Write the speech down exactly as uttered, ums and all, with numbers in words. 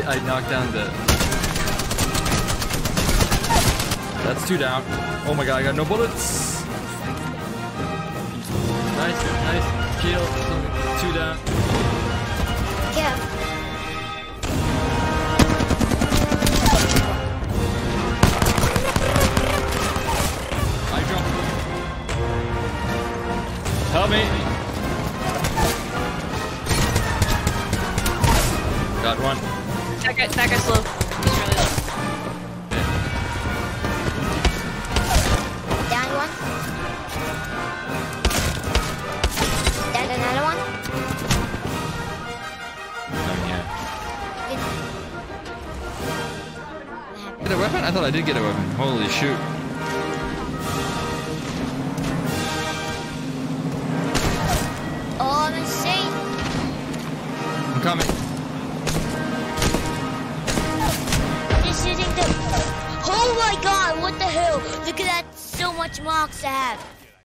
I knocked down the... That's two down. Oh my god, I got no bullets. Nice, nice. Kill. Two down. Yeah. I dropped. Help me. Got one. That guy, that guy's low. He's really low. Down one. Down another one. Nothing yet. What happened? Get a weapon? I thought I did get a weapon. Holy shoot. Oh, I'm insane. I'm coming. Just hitting the... Oh my god, what the hell? Look at that, so much marks I have.